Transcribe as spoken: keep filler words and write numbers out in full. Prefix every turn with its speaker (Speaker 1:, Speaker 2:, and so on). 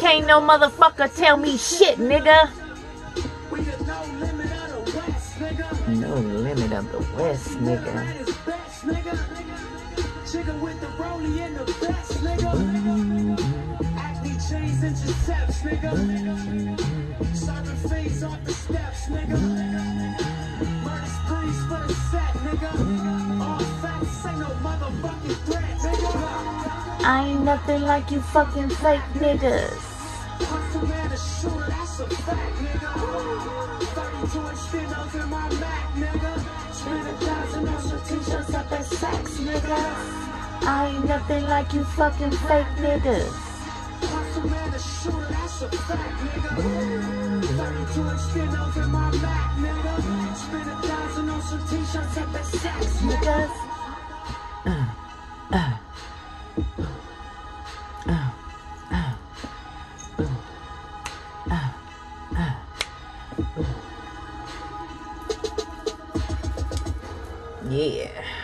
Speaker 1: can't no motherfucker tell me shit, nigga. No limit of the West, nigga. Chicken with the rollie and the best, nigga. Acne chains intercepts, nigga. Serving face off the steps, nigga. Murder sprees for the set, nigga. All facts ain't no motherfucking threat, nigga. I ain't nothing like you fucking fake niggas. Hustle man, a shooter, that's a fact, nigga. thirty-two inch stenos in my Mac, nigga. Spend a thousand on some t-shirts up at Saks, nigga. I ain't nothing like you fucking fake niggas. Hustle man, a shooter, that's a fact, nigga. thirty-two inch stenos in my Mac, nigga. Spend a thousand on some t-shirts up at Saks, niggas. Uh, uh. Yeah.